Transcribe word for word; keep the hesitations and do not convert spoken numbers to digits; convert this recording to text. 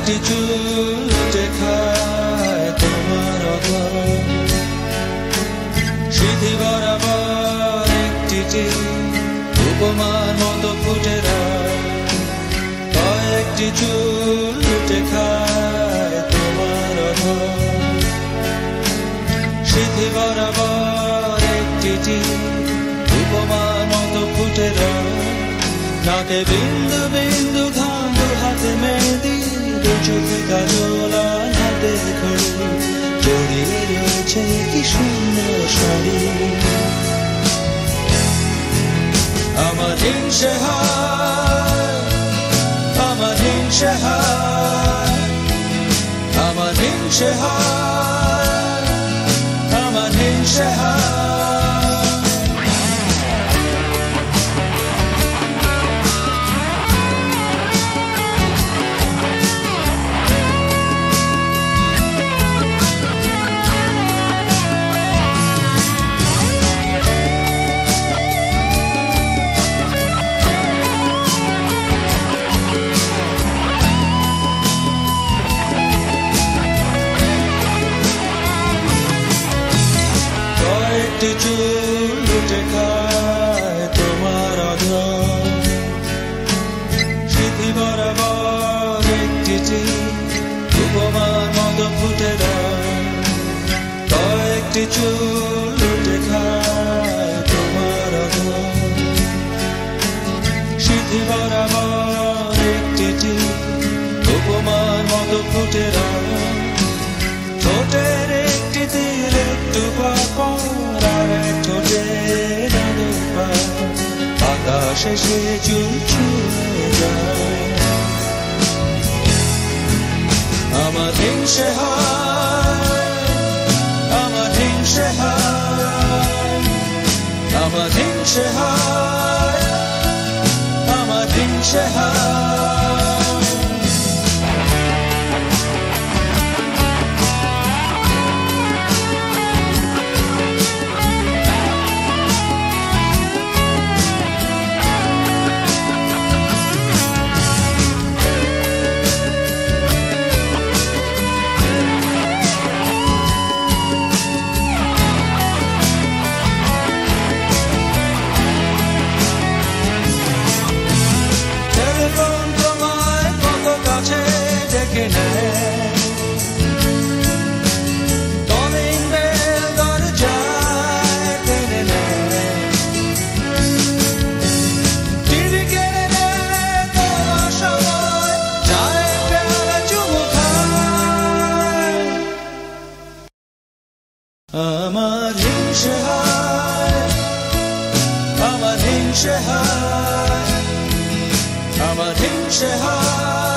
কয়েকটি চুল দেখায় তোমার অধর, সিঁথি বরাবর একটি উপমার মতো ফুটে কয়েকটি চুল দেখায় তোমার অধর, সিঁথি বরাবর একটি উপমার মতো ফুটে নাকে বিন্দু বিন্দু ঘাম, দু হাতে মেহেদি, দু চোখে কাজল, হাতে ঘড়ি, জড়িয়ে রয়েছে কি সুন্দর শাড়ি। আমার হিংসে হয়, আমার হিংসে হয়, আমার হিংসে হয়, আমার হিংসে হয়। একটি চুল দেখায় তোমার অধর, সিঁথি বরাবর একটি উপমার মতো ফুটে কয়েকটি চুল দেখায় তোমার অধর, সিঁথি বরাবর একটি উপমার মতো ফুটে ঠোঁটের একটি তিল একটু আকাশে সে চুল ছুঁয়ে যায়। আমার হিংসে হয়, আমার হিংসে হয়, আমার হিংসে হয়, আমার হিংসে হয়। আমার হিংসে হয়, আমার হিংসে হয়, আমার হিংসে হয়।